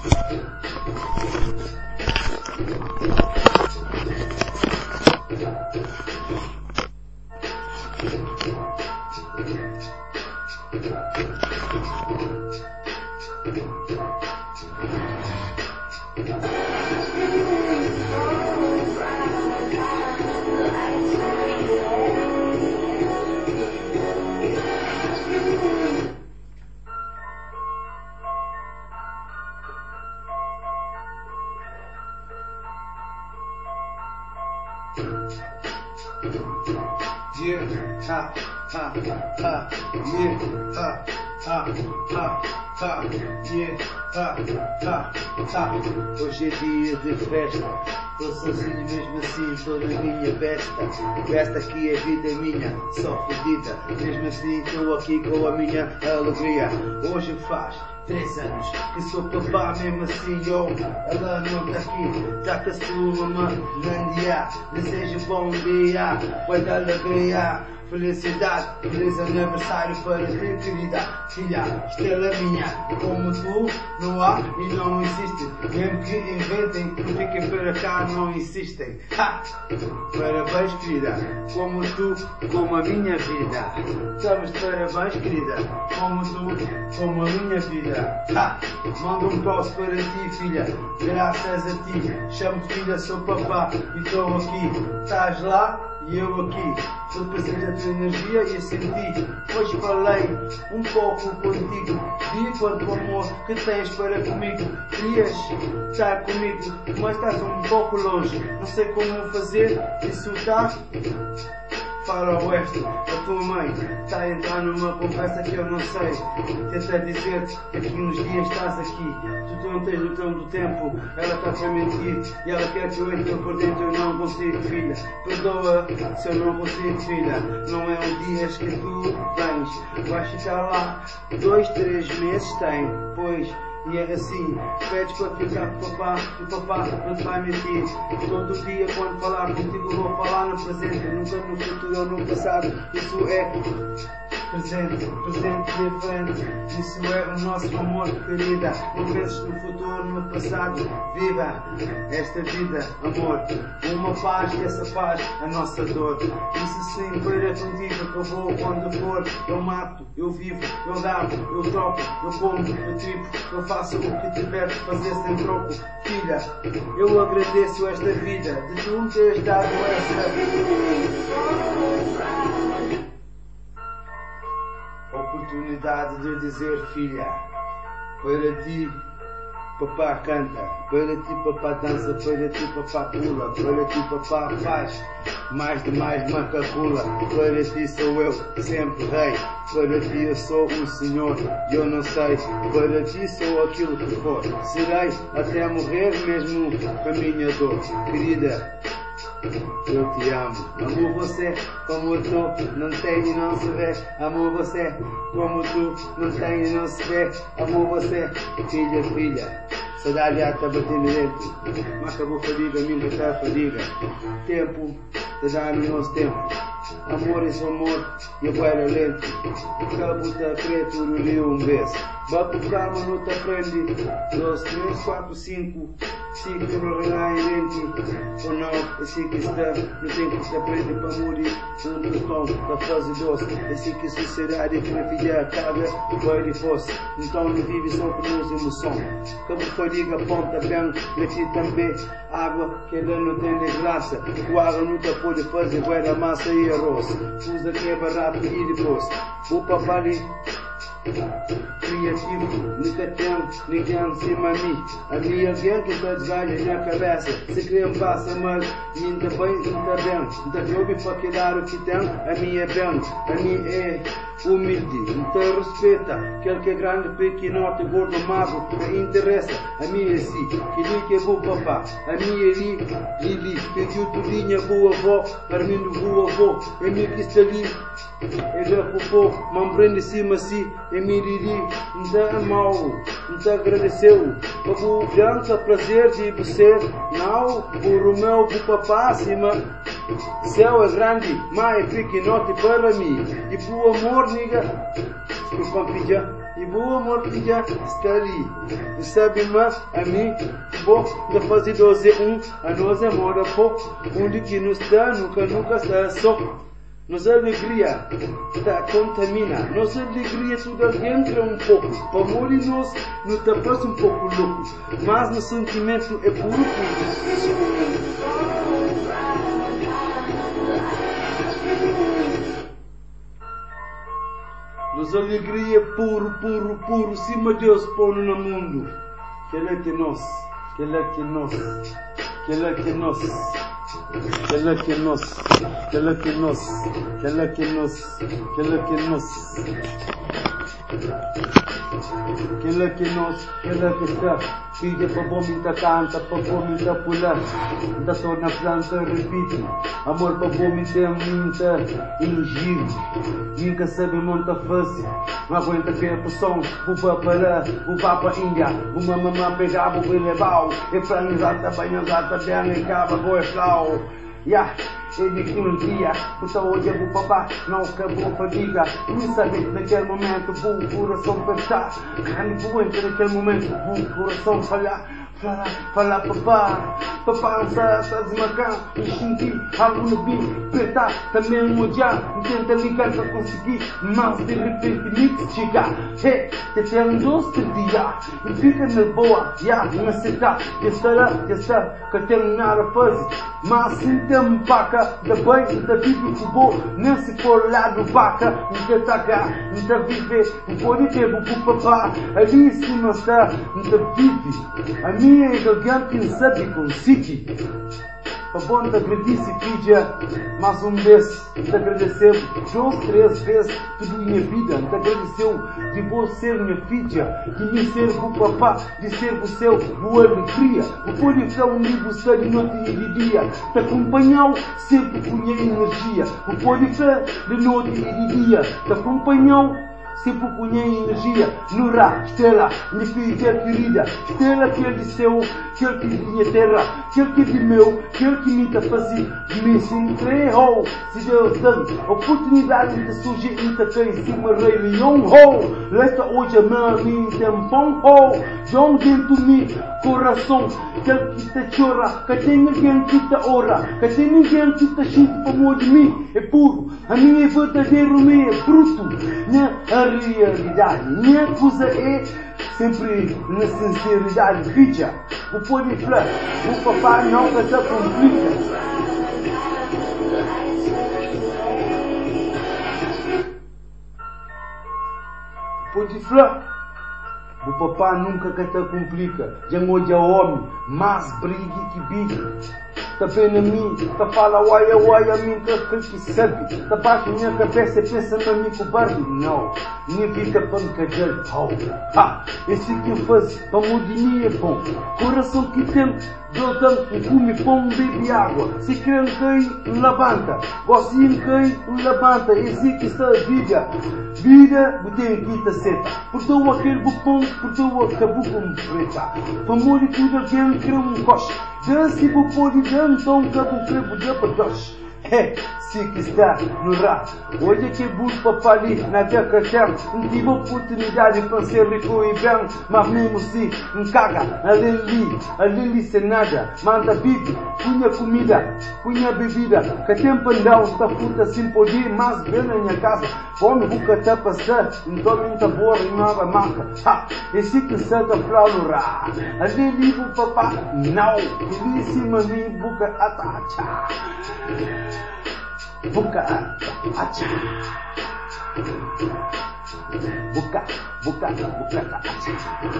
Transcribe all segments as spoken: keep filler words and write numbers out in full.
Yeah, ha, ha, ha, yeah, ha, ha, ha, ha, yeah, ha, ha, ha. Hoje é dia de festa, tô sozinho mesmo assim, tô na minha besta. Esta aqui é vida minha, só fodida. Mesmo assim tô aqui com a minha alegria. Hoje faz três anos que sou papá, mesmo assim, yo, ela não tá aqui, tá com a sua mandia. Desejo bom dia, vai dar alegria, felicidade, feliz aniversário para ti, querida filha, estrela minha. Como tu, não há e não existe, mesmo que inventem, não fiquem para cá, não insistem. Ha! Parabéns, querida, como tu, como a minha vida. Estamos de parabéns, querida, como tu, como a minha vida. Ha! Mando um tosse para ti, filha, graças a ti, chamo-te filha, sou papá e estou aqui. Estás lá e eu aqui, represento a tua energia e a sentir. Hoje falei um pouco contigo, vi quanto amor que tens para comigo. Querias estar comigo, mas estás um pouco longe, não sei como fazer, isso está para o oeste. A tua mãe está a entrar numa conversa que eu não sei. Tenta dizer-te que aqui uns dias estás aqui. Tu não tens noção do tempo, ela está para mentir e ela quer que eu entre por dentro. Eu não consigo, filha. Perdoa se eu não consigo, filha. Não é um dias que tu vens. Vais ficar lá dois, três meses tem, pois. E é assim, pedes para ficar com papá e papá não te vai mentir. Todo dia quando falar contigo vou falar no presente, nunca no futuro ou no passado. Isso é presente, presente diferente. Isso é o nosso amor, querida. Não penses no futuro, no passado. Viva esta vida, amor. Uma paz e essa paz a nossa dor. Isso sim, para contigo que eu vou quando for. Eu mato, eu vivo, eu dava, eu troco, eu como, eu tripo, eu faço o que tiver de fazer sem troco. Filha, eu agradeço esta vida de tu me teres dado esta oportunidade de dizer, filha, para ti papá canta, para ti papá dança, para ti papá pula, para ti papá faz mais de mais macacula. Para ti sou eu sempre rei, para ti eu sou um senhor e eu não sei, para ti sou aquilo que for, serei até morrer mesmo com a minha dor. Querida, eu te amo, amo você como eu tô, não tem e não se vê. Amo você como tu, não tem e não se vê. Amo você, filha, filha. Saudade já está batendo dentro, mas acabou a fadiga, minha está a fadiga. Tempo, te dá no nosso tempo. Amor é amor e agora lento. Cabo da preto no rio um vez. Bato calma, não te aprende. Dois, três, quatro, cinco. Cinco não regai dente. Ou não, esse que está no tempo que se aprende para morir. Um dos tons da fase doce. Esse que sociedade que na filha acaba vai de fosse. Então não vive só por nos emoção. Cabo fadiga, ponta bem, para ti também. Água que ela não tem de graça. O água nunca pode fazer, vai da massa e arroz. Usa que é barato e depois. O papai criativo, nunca tem ninguém cima de mim. Havia alguém que está desgalha na cabeça. Se queria um passa, mas ainda bem, ainda bem. Ainda que ouve para quedar o que tem, a minha é bem. A minha é humilde, então respeita. Aquele que é grande, pequenote, gordo, magro, não interessa. A minha é assim, que lhe que é bom papá. A minha é ali, Lili, pediu tudinha, boa avó, Armindo, boa avó. A minha que está ali, é já popô, mambrando em cima assim. E miriri, não mal, não agradeceu. O Bianca, prazer de você. Não, o Romeu, o papá, acima. Céu é grande, mas é pequenote para mim. E por amor, niga, desculpa, filha. E o amor que já está ali. E sabe mais a mim, bom, da fase doze um, a nós amor a pouco, onde que nos dá, nunca, nunca está só. Nossa alegria tá, contamina, nossa alegria tudo entra um pouco. Para amor e nós nos tapamos um pouco louco, mas no sentimento é puro puro. Nossa alegria é puro, puro, puro, cima Deus põe no mundo. Que é que nós, que é que nós, que é que nós. Aquela que nós, aquela que nós, aquela que nós, aquela que nós, aquela que nós, aquela que está, filha para bom minta canta, para bom minta pular, da torna planta repite, amor para bom minta minta ingir, nunca sabe monta fácil, não aguenta que é por som, o papará, o papa índia, uma mamã pegava o elevau, e para exata, banho exata, bem, acaba, boa flau. Yeah, ele que um dia, puta hoje o papá não acabou fadiga. Nem sabe naquele momento, o coração apertar. Carne doente naquele momento, o coração falhar. Falar, falar papá, papá não sabe, está desmarcando. E senti algo no bico, apertar, também um odiar. Tenta ligar para conseguir, mas de repente mix chegar. Hey, te tem um doce dia, e fica na boa, já, na cidade. Já estará, já está, que terminar a fase. Mas se tem um paca, da bem, da vive que vou, nem se for lá do vaca, não te atacar, não te viver, não pode ter o papá, ali em cima está, não te vive. A minha é alguém que não sabe conseguir. Para bom te agradece, filha, mais um vez, te agradeceu duas, três vezes toda a minha vida, te agradeceu de você ser minha filha, de me ser o papá, de ser o seu, boa alegria, o pode ser um livro de noite e de dia, te acompanhou sempre com minha energia, o pode ser de noite e de dia, te acompanhou sempre com minha energia, Nura, estrela, minha filha querida, estrela que ele seu, que ele que minha terra, que ele que de meu, que ele que me está fazendo, me centrou, se Deus dá oportunidade de surgir em cai em cima rei leão, ho, lesta hoje a minha tempão, ho, John dentro de mim, coração, que ele que te chora, que tem ninguém que te ora, que tem ninguém que te chuta para amor de mim, é puro, a minha é verdadeiro, minha é bruto, minha a realidade, minha coisa é sempre na sinceridade, filha, o pode falar, o papá não se complica. Pode falar, o papá nunca que te complica, já hoje é homem, mas brigue que bique. Tá vendo a mim, tá fala uai, uai, a mim que aquele que sabe. Tá baixa minha cabeça e pensa na mim cobarde. Não, nem fica pancadel, pau. Ha, esse que faz, para mim é bom. Coração que tem, dotão, um come pão, bebe água. Se querem cair, levanta. Você cair, levanta. Esse que está a vida. Vida, botei aqui tá seta. Portou aquele bupão, portou acabou com preta. Para morrer tudo alguém que um coche. Dance bu pode então que bu crebo de padosh. É, se que está no rap. Hoje que bu papali na decacam, não tive oportunidade para ser rico e bem, mas mesmo se não caga, ali, ali sem nada, manda vive, punha comida, punha bebida, que tempo não está puta sem poder, mas bem na minha casa, fome buca tá passar, então não tá boa rimava marca. Ha, esse que está da flora, ali livro papá, não, ele se mami buca atacha. Buka, acha. Buka, buka, buka, acha.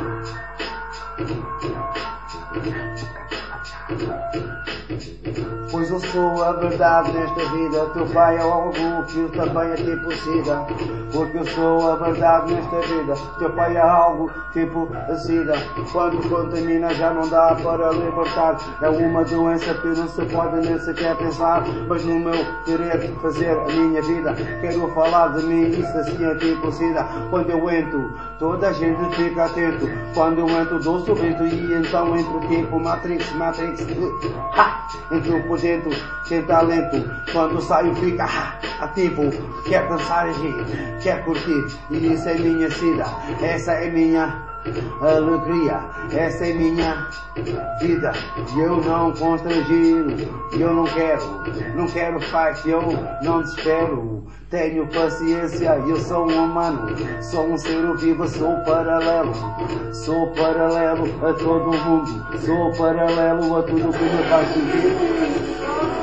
Pois eu sou a verdade nesta vida, teu pai é algo que eu também a ti possida. Porque eu sou a verdade nesta vida, teu pai é algo tipo a sida. Quando contamina já não dá para libertar, é uma doença que não se pode nem sequer pensar. Mas no meu querer fazer a minha vida, quero falar de mim, isso assim a ti possida. Quando eu entro, toda a gente fica atento. Quando eu entro, dou sorriso e então entro tipo Matrix, Matrix. Ha! Entre o poder talento, tem talento. Quando saio fica ativo, quer dançar e rir, quer curtir. E isso é minha sida, essa é minha alegria, essa é minha vida. E eu não constrangiro, eu não quero, não quero fight, eu não desespero. Tenho paciência, eu sou um humano, sou um ser vivo, sou paralelo. Sou paralelo a todo mundo, sou paralelo a tudo que me faz sentir.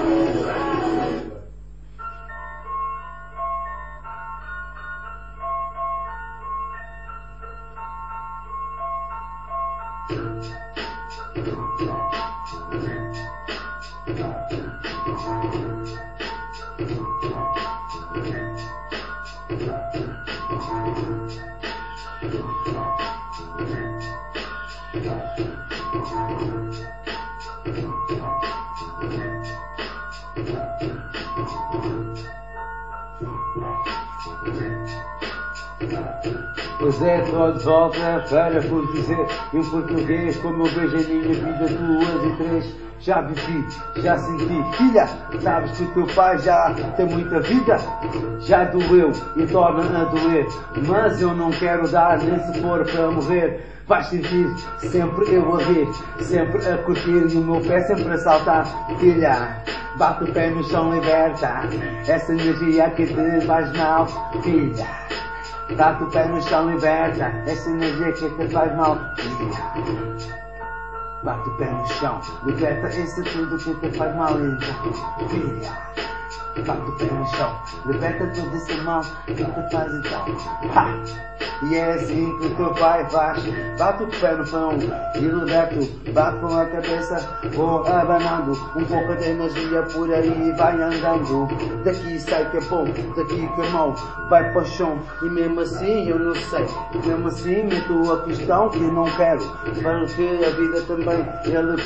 Pois é, estou de volta para por dizer em português como eu vejo a minha vida, duas e três. Já vivi, já senti, filha, sabes que o teu pai já tem muita vida, já doeu e torna a doer, mas eu não quero dar nem se for para morrer. Vais sentir sempre eu a rir, sempre a curtir e o meu pé sempre a saltar, filha. Bate o pé no chão, liberta essa energia que te faz mal, filha. Bate o pé no chão, liberta essa energia que te faz mal, filha. Bate o pé no chão, liberta esse tudo que te faz mal, então, filha. Bate o pé no chão, liberta todo esse mal que te faz então. Ha! E é assim que o teu pai faz. Bate o pé no pão e liberto. Bate com a cabeça, vou abanando um pouco de energia por aí, vai andando. Daqui sai que é bom, daqui que é mau, vai para o chão. E mesmo assim eu não sei, mesmo assim meto a questão que não quero, porque a vida também ele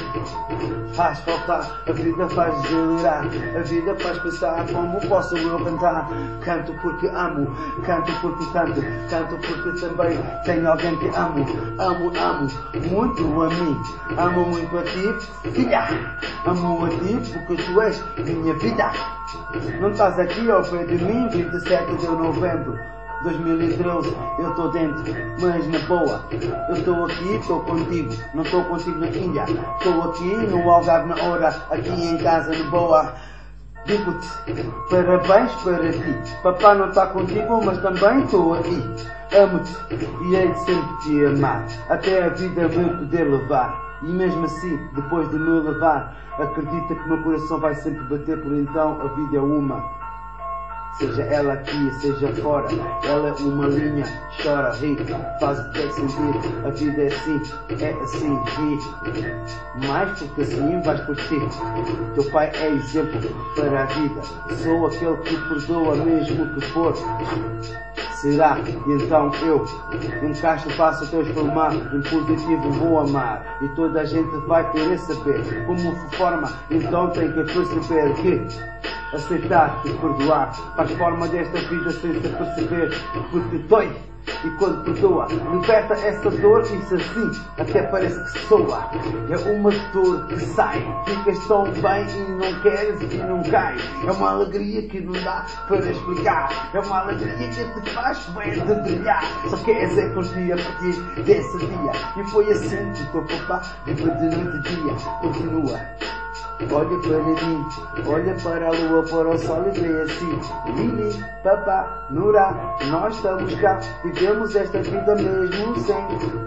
faz faltar, a vida faz delirar, a vida faz pensar como posso eu cantar. Canto porque amo, canto porque canto, canto porque também tenho alguém que amo, amo, amo muito a mim, amo muito a ti, filha, amo a ti porque tu és minha vida. Não estás aqui ao pé de mim, vinte e sete de novembro dois mil e treze, eu estou dentro, mas na boa, eu estou aqui, estou contigo, não estou contigo na Índia, estou aqui no Algarve na hora, aqui em casa na boa. Digo-te, parabéns para ti, papá não está contigo, mas também estou aqui. Amo-te e hei de sempre te amar, até a vida me poder levar. E mesmo assim, depois de me levar, acredita que o meu coração vai sempre bater, por então a vida é uma. Seja ela aqui, seja fora, ela é uma linha, chora, ri, faz o que é sentir, a vida é assim, é assim, ri. Mais porque assim vais por ti, teu pai é exemplo para a vida, sou aquele que perdoa mesmo que for. Será? E então eu encaixo, faço transformar, em positivo vou amar, e toda a gente vai querer saber como forma, então tem que perceber que aceitar e perdoar faz forma desta vida sem se perceber, porque dói. E quando perdoa, liberta essa dor, isso assim até parece que soa. É uma dor que sai, ficas tão bem e não queres e não cai. É uma alegria que não dá para explicar, é uma alegria que te faz bem de brilhar. Só queres é curtir a partir desse dia, e foi assim que o teu papá vive de noite e dia. Continua. Olha para mim, olha para a lua, para o sol e vê assim. Lili, papá, Nura, nós estamos cá, vivemos esta vida mesmo sem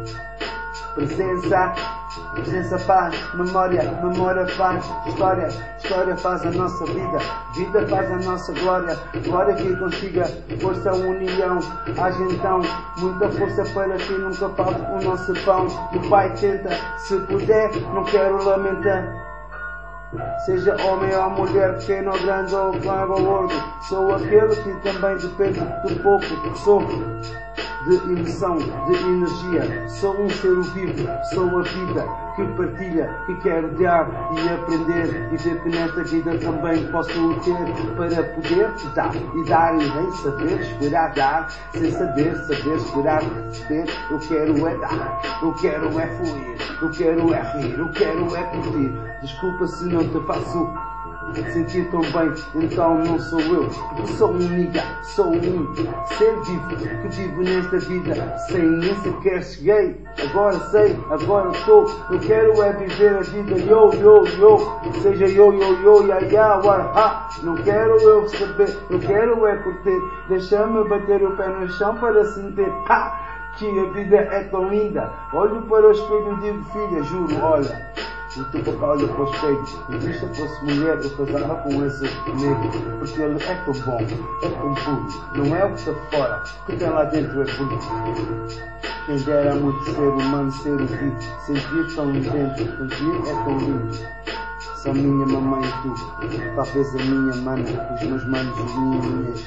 presença. Presença faz memória, memória faz história, história faz a nossa vida, vida faz a nossa glória, glória que consiga força, união. Haja então muita força para que nunca falte o nosso pão. O Pai tenta, se puder, não quero lamentar. Seja homem ou mulher, pequeno ou grande ou claro ou gordo, sou aquele que também depende do pouco, sou de emoção, de energia, sou um ser vivo, sou a vida que partilha, que quero dar e aprender, e ver que nesta vida também posso ter para poder dar e dar e nem saber esperar dar, sem saber, saber esperar receber. Eu quero é dar, eu quero é fluir, eu quero é rir, eu quero é curtir. Desculpa se não te faço sentir tão bem, então não sou eu, porque sou um nigga, sou um ser vivo, que vivo nesta vida, sem nem sequer cheguei, agora sei, agora estou, eu quero é viver a vida, yo, yo, yo, seja yo, yo, yo, ya, ya, wa, ha, não quero eu saber, eu quero é curtir, deixa-me bater o pé no chão para sentir, ha, que a vida é tão linda, olho para o espelho e digo, filha, juro, olha, o teu papá olha para o espelho, e se eu fosse mulher, eu casava com esse negro, porque ele é tão bom, é tão puro, não é o que está fora, o que tem lá dentro é puro. Quem dera muito ser humano, ser o vivo, sentir tão dentro, sentir é tão lindo. São minha mamãe e tu, talvez a minha mana, os meus manos, as minhas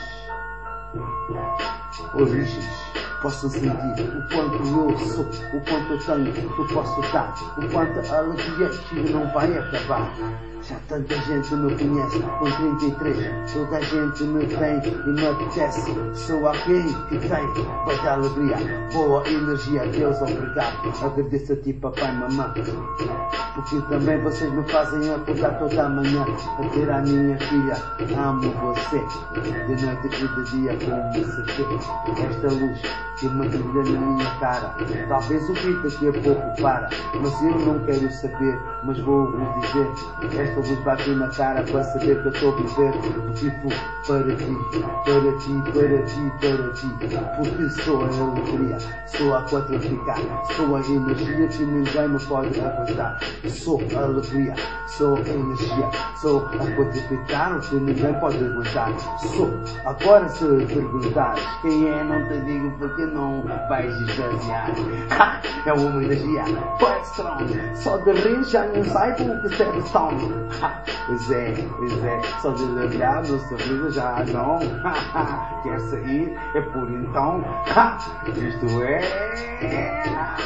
origens. Posso sentir o quanto eu sou, o quanto eu tenho, eu posso dar, o quanto a alegria que não vai acabar. Já tanta gente me conhece, com trinta e três, toda a gente me tem e me apetece. Sou alguém que tem muita alegria, boa energia, Deus obrigado. Agradeço a ti, papai e mamãe, porque também vocês me fazem acordar toda a manhã a ter a minha filha. Amo você, de noite e de dia, como se vê esta luz que me brilha na minha cara. Talvez o beat daqui a pouco para, mas eu não quero saber, mas vou vos dizer, esta luz bate na cara para saber que eu estou a viver. Vivo para ti, para ti, para ti, para ti, porque sou a alegria, sou a quatrificar, sou a energia que ninguém me pode aguentar. Sou a alegria, sou a energia, sou a quatrificar o que ninguém pode aguentar. Sou, agora se perguntares quem é, não te digo porque não vais esvaziar. Ha! É uma energia, quite strong, só de rir já não saiba o que serve song. Ha! Pois é, pois é, só de olhar no sorriso já não. Ha! Quer sair? É por então. Ha! Isto é...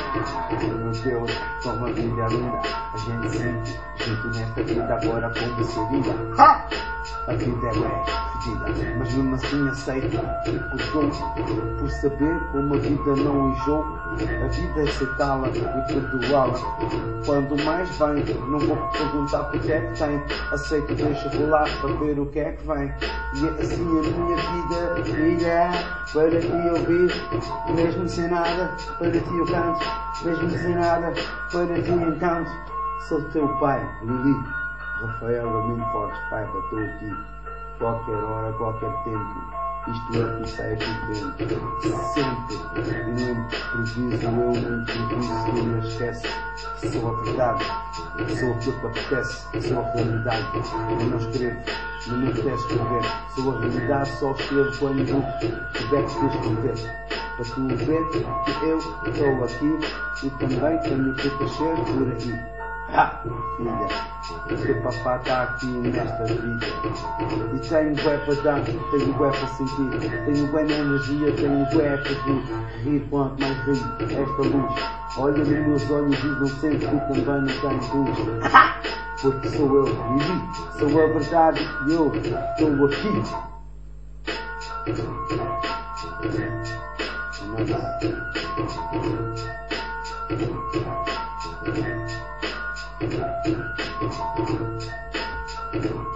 Meu Deus, como a vida é linda, a gente sente junto nesta vida agora como seria. Ha! A vida é fedida, mas mesmo assim aceito, porque por saber como a vida não enjoo, a vida é aceitá-la e perdoá-la. Quando mais vem, não vou perguntar porque é que tem, aceito, deixa rolar para ver o que é que vem. E é assim a minha vida, filha, para ti ouvir, mesmo sem nada, para ti eu canto, mesmo sem nada, para ti encanto. Sou teu pai, Lili, Rafael Lamino Fortes, pai, estou aqui, qualquer hora, qualquer tempo. Isto é que sai aqui dentro, sempre. E não improviso, eu não improviso, eu não esqueço. Sou a verdade, sou aquilo que apetece, sou a realidade. Eu não escrevo, eu não quero escrever. Sou a realidade, só escrevo quando tiver que escrever. Para tu ver que eu estou aqui e também tenho que crescer por aí. Ah, filha, porque papá está aqui nesta vida e tenho bué para dar, tenho bué para sentir, tenho bué na energia, tenho bué para rir, rir quanto mais rir, esta luz, olha nos meus olhos e não sentes que também não tens luz, porque sou eu, Lili, sou a verdade e eu estou aqui. Thank you.